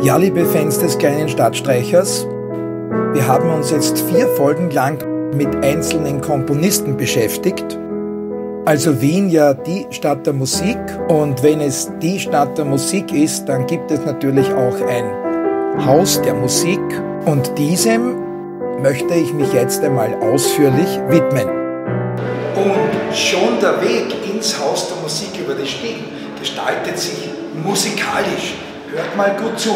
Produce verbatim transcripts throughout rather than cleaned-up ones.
Ja, liebe Fans des kleinen Stadtstreichers, wir haben uns jetzt vier Folgen lang mit einzelnen Komponisten beschäftigt. Also Wien ja die Stadt der Musik, und wenn es die Stadt der Musik ist, dann gibt es natürlich auch ein Haus der Musik, und diesem möchte ich mich jetzt einmal ausführlich widmen. Und schon der Weg ins Haus der Musik über die Stiegen gestaltet sich musikalisch. Hört mal gut zu.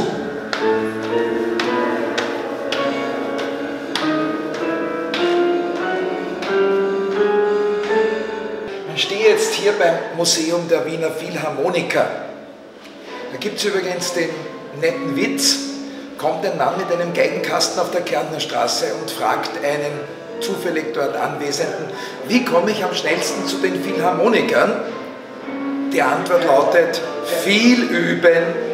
Ich stehe jetzt hier beim Museum der Wiener Philharmoniker. Da gibt es übrigens den netten Witz: kommt ein Mann mit einem Geigenkasten auf der Kärntner Straße und fragt einen zufällig dort Anwesenden, wie komme ich am schnellsten zu den Philharmonikern? Die Antwort lautet: viel üben.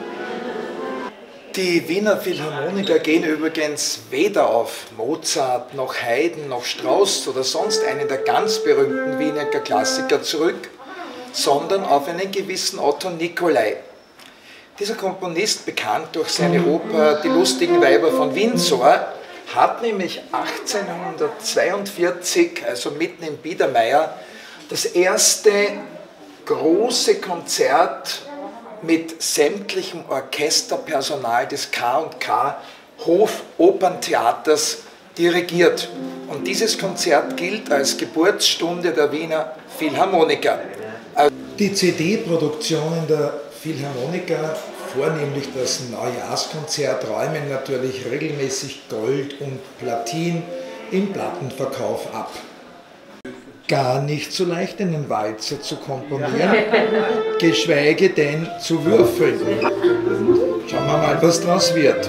Die Wiener Philharmoniker gehen übrigens weder auf Mozart, noch Haydn, noch Strauss oder sonst einen der ganz berühmten Wiener Klassiker zurück, sondern auf einen gewissen Otto Nicolai. Dieser Komponist, bekannt durch seine Oper Die lustigen Weiber von Windsor, hat nämlich achtzehnhundertzweiundvierzig, also mitten in Biedermeier, das erste große Konzert mit sämtlichem Orchesterpersonal des K und K Hofoperntheaters dirigiert. Und dieses Konzert gilt als Geburtsstunde der Wiener Philharmoniker. Die C D-Produktionen der Philharmoniker, vornehmlich das Neujahrskonzert, räumen natürlich regelmäßig Gold und Platin im Plattenverkauf ab. Gar nicht so leicht, einen Walzer zu komponieren, geschweige denn zu würfeln. Schauen wir mal, was draus wird.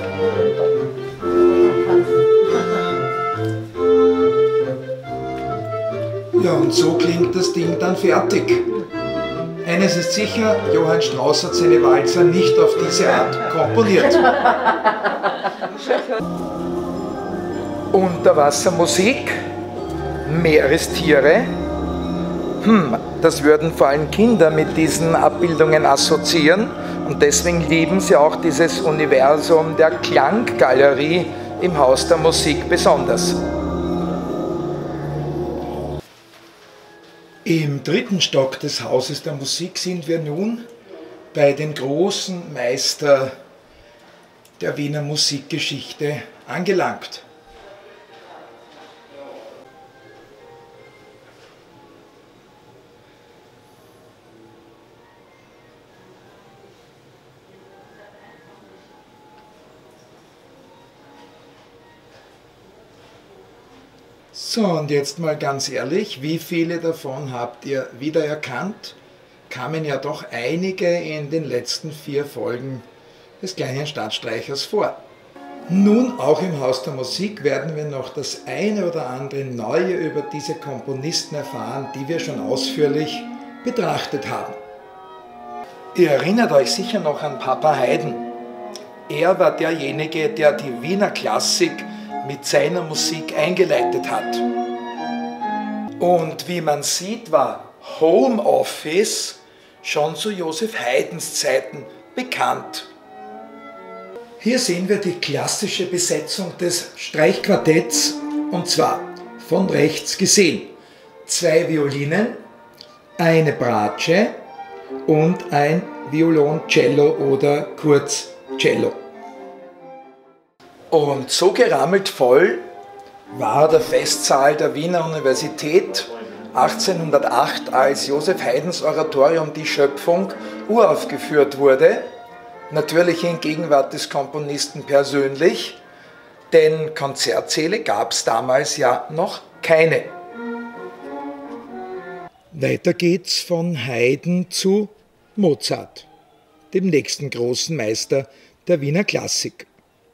Ja, und so klingt das Ding dann fertig. Eines ist sicher, Johann Strauss hat seine Walzer nicht auf diese Art komponiert. Unterwassermusik, Meerestiere, hm, das würden vor allem Kinder mit diesen Abbildungen assoziieren, und deswegen lieben sie auch dieses Universum der Klanggalerie im Haus der Musik besonders. Im dritten Stock des Hauses der Musik sind wir nun bei den großen Meister der Wiener Musikgeschichte angelangt. So, und jetzt mal ganz ehrlich, wie viele davon habt ihr wiedererkannt? Kamen ja doch einige in den letzten vier Folgen des kleinen Stadtstreichers vor. Nun, auch im Haus der Musik werden wir noch das eine oder andere Neue über diese Komponisten erfahren, die wir schon ausführlich betrachtet haben. Ihr erinnert euch sicher noch an Papa Haydn. Er war derjenige, der die Wiener Klassik mit seiner Musik eingeleitet hat. Und wie man sieht, war Homeoffice schon zu Joseph Haydns Zeiten bekannt. Hier sehen wir die klassische Besetzung des Streichquartetts, und zwar von rechts gesehen: zwei Violinen, eine Bratsche und ein Violoncello oder kurz Cello. Und so gerammelt voll war der Festsaal der Wiener Universität achtzehnhundertacht, als Joseph Haydns Oratorium Die Schöpfung uraufgeführt wurde, natürlich in Gegenwart des Komponisten persönlich, denn Konzertsäle gab es damals ja noch keine. Weiter geht's von Haydn zu Mozart, dem nächsten großen Meister der Wiener Klassik.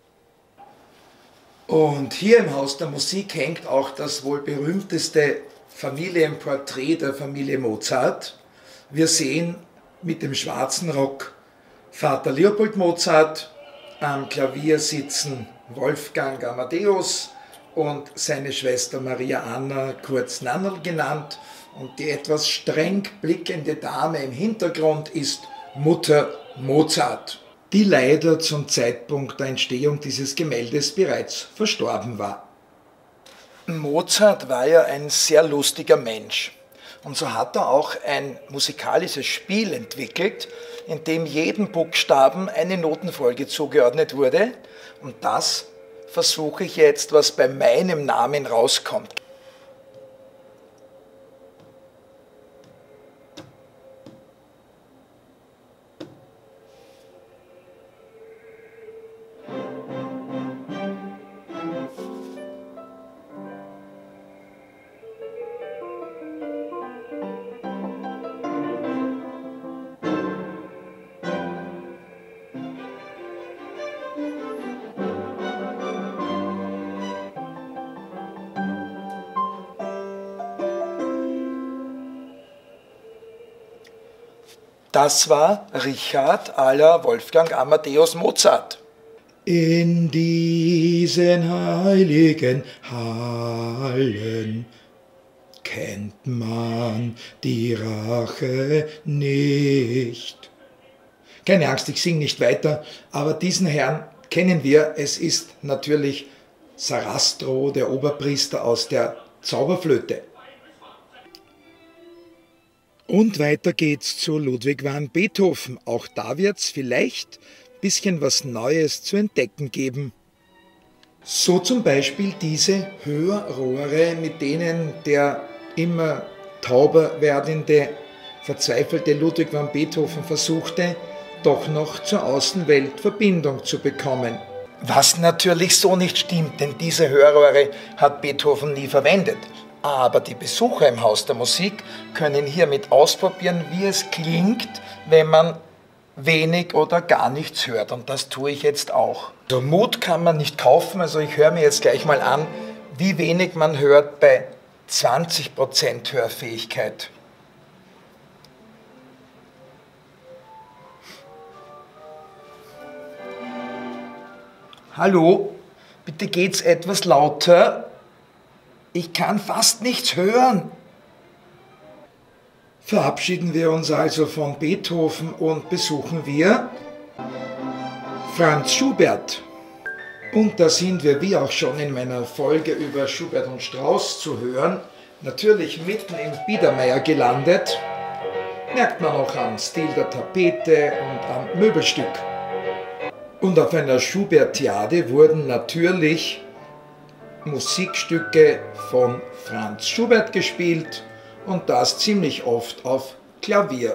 Und hier im Haus der Musik hängt auch das wohl berühmteste Familienporträt der Familie Mozart. Wir sehen mit dem schwarzen Rock Vater Leopold Mozart, am Klavier sitzen Wolfgang Amadeus und seine Schwester Maria Anna, kurz Nannerl genannt, und die etwas streng blickende Dame im Hintergrund ist Mutter Mozart. die leider zum Zeitpunkt der Entstehung dieses Gemäldes bereits verstorben war. Mozart war ja ein sehr lustiger Mensch. Und so hat er auch ein musikalisches Spiel entwickelt, in dem jedem Buchstaben eine Notenfolge zugeordnet wurde. Und das versuche ich jetzt, was bei meinem Namen rauskommt. Das war Richard à la Wolfgang Amadeus Mozart. In diesen heiligen Hallen kennt man die Rache nicht. Keine Angst, ich singe nicht weiter, aber diesen Herrn kennen wir. Es ist natürlich Sarastro, der Oberpriester aus der Zauberflöte. Und weiter geht's zu Ludwig van Beethoven. Auch da wird's vielleicht ein bisschen was Neues zu entdecken geben. So zum Beispiel diese Hörrohre, mit denen der immer tauber werdende, verzweifelte Ludwig van Beethoven versuchte, doch noch zur Außenwelt Verbindung zu bekommen. Was natürlich so nicht stimmt, denn diese Hörrohre hat Beethoven nie verwendet. Aber die Besucher im Haus der Musik können hiermit ausprobieren, wie es klingt, wenn man wenig oder gar nichts hört. Und das tue ich jetzt auch. So Mut kann man nicht kaufen, also ich höre mir jetzt gleich mal an, wie wenig man hört bei zwanzig Prozent Hörfähigkeit. Hallo, bitte geht's etwas lauter? Ich kann fast nichts hören. Verabschieden wir uns also von Beethoven und besuchen wir Franz Schubert. Und da sind wir, wie auch schon in meiner Folge über Schubert und Strauss zu hören, natürlich mitten im Biedermeier gelandet. Merkt man auch am Stil der Tapete und am Möbelstück. Und auf einer Schubertiade wurden natürlich Musikstücke von Franz Schubert gespielt und das ziemlich oft auf Klavier.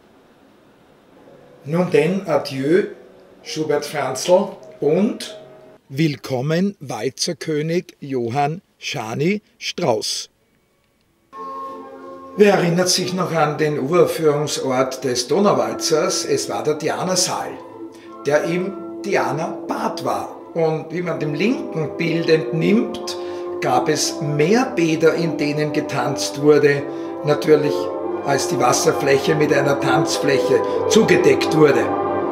Nun denn, adieu, Schubert Franzl und willkommen Walzerkönig Johann Schani Strauss. Wer erinnert sich noch an den Uraufführungsort des Donauwalzers? Es war der Diana-Saal, der im Diana-Bad war. Und wie man dem linken Bild entnimmt, gab es mehr Bäder, in denen getanzt wurde, natürlich als die Wasserfläche mit einer Tanzfläche zugedeckt wurde.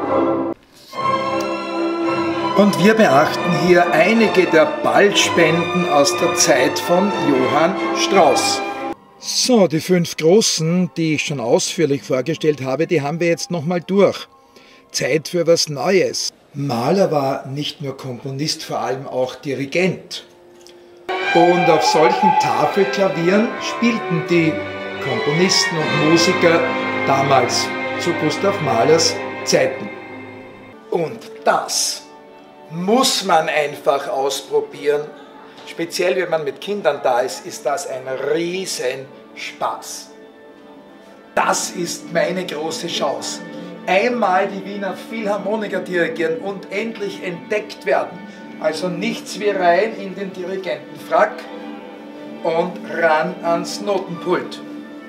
Und wir beachten hier einige der Ballspenden aus der Zeit von Johann Strauss. So, die fünf großen, die ich schon ausführlich vorgestellt habe, die haben wir jetzt nochmal durch. Zeit für was Neues. Mahler war nicht nur Komponist, vor allem auch Dirigent. Und auf solchen Tafelklavieren spielten die Komponisten und Musiker damals zu Gustav Mahlers Zeiten. Und das muss man einfach ausprobieren. Speziell wenn man mit Kindern da ist, ist das ein Riesenspaß. Das ist meine große Chance. Einmal die Wiener Philharmoniker dirigieren und endlich entdeckt werden. Also nichts wie rein in den Dirigentenfrack und ran ans Notenpult.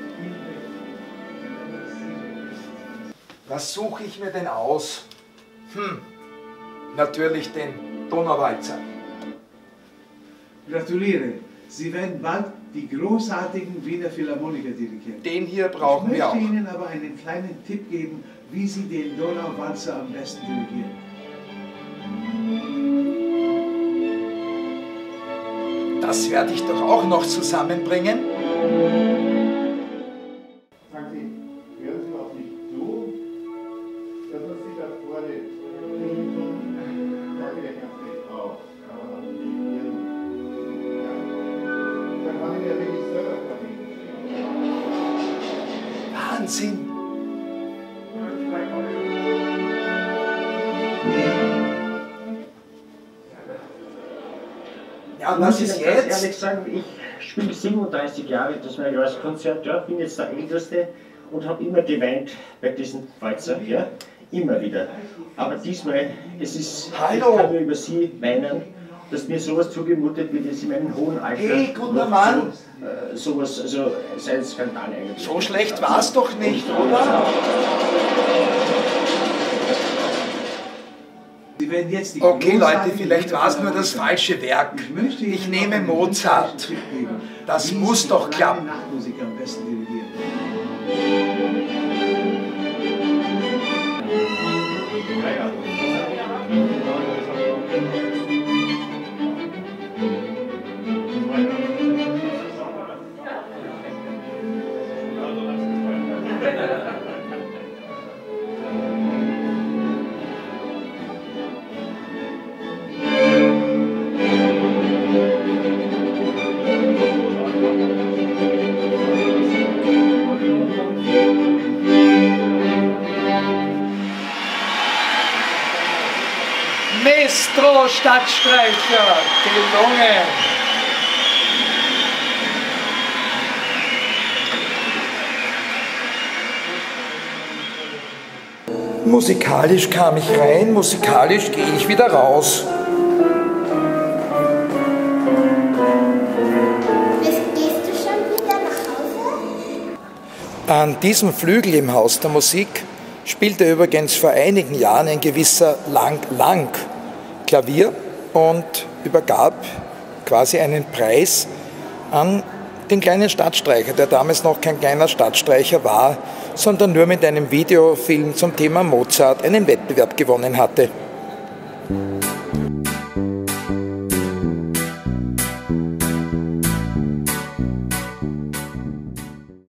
Was suche ich mir denn aus? Hm, natürlich den Donauwalzer. Gratuliere, Sie werden bald die großartigen Wiener Philharmoniker dirigieren. Den hier brauchen wir auch. Ich möchte Ihnen aber einen kleinen Tipp geben, wie Sie den Donauwalzer am besten dirigieren. Das werde ich doch auch noch zusammenbringen. Sagen Sie, hören Sie auf mich zu, dass man sich da vorne Wahnsinn. Ja, und was ist jetzt? Ehrlich sagen, ich spiele siebenunddreißig Jahre, das ist mein Jahreskonzert, ja, bin jetzt der Älteste und habe immer geweint bei diesem Walzer, ja, immer wieder. Aber diesmal, es ist, Hallo. Ich kann nur über Sie weinen, dass mir sowas zugemutet wird, dass in meinem hohen Alter Hey, guter noch Mann. So, äh, sowas, also es ist ein Skandal eigentlich. So schlecht war es doch nicht, oder? Sie werden jetzt die Okay, Leute, großartige vielleicht war es nur Lieder das von falsche Werk. Ich möchte Ihnen Ich noch nehme einen Mozart. Tipp geben, Das wie muss Sie doch kleine klappen. Nachtmusik am besten dirigieren. Maestro Stadtstreicher, gelungen! Musikalisch kam ich rein, musikalisch gehe ich wieder raus. Gehst du schon wieder nach Hause? An diesem Flügel im Haus der Musik spielte übrigens vor einigen Jahren ein gewisser Lang Lang Klavier und übergab quasi einen Preis an den kleinen Stadtstreicher, der damals noch kein kleiner Stadtstreicher war, sondern nur mit einem Videofilm zum Thema Mozart einen Wettbewerb gewonnen hatte.